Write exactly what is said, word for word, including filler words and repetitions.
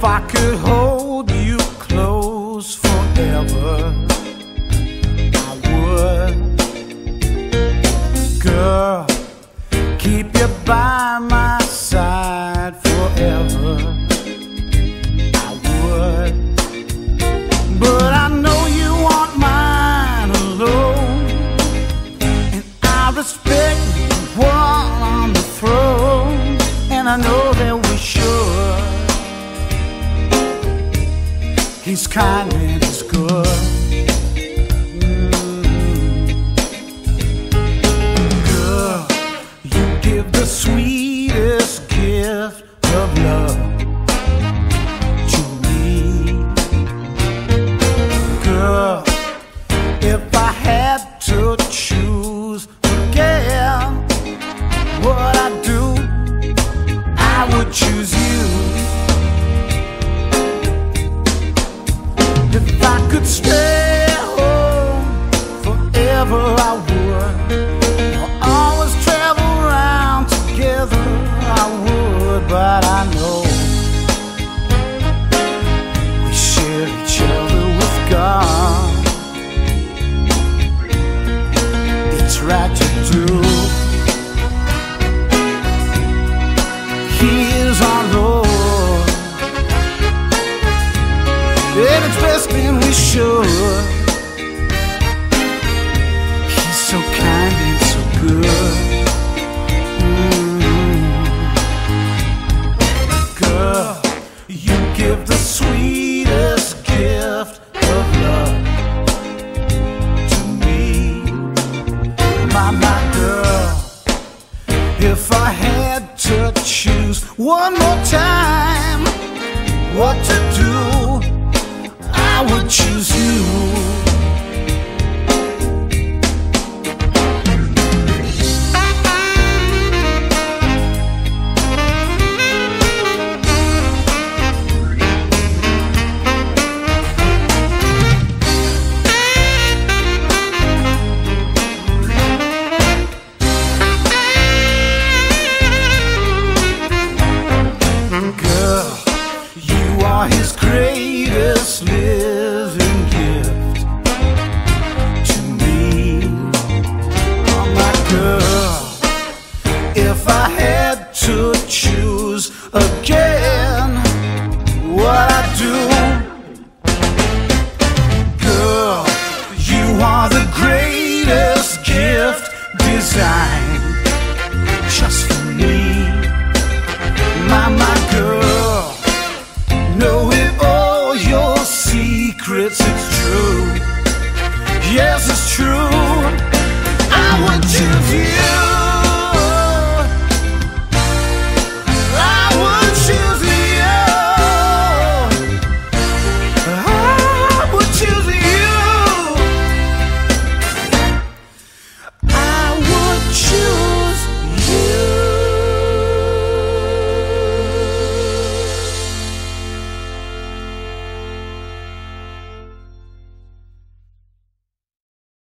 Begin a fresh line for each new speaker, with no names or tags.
If I could hold you close forever, I would. Girl, keep you by my side forever, I would. But I know you want mine alone, and I respect the one on the throne, and I know that we should. He's kind and he's good. Mm. Girl, you give the sweetest gift of love to me. Girl, if I had to choose again what I do, I would choose you. If I could stay home forever, I would. Or always travel around together, I would. But I know we share each other with God. It's right to do. He is our Lord, and it's best and we should. He's so kind and so good. Mm. Girl, you give the sweetest gift of love to me. My, my girl, if I had to choose one more time what to do, I would choose you.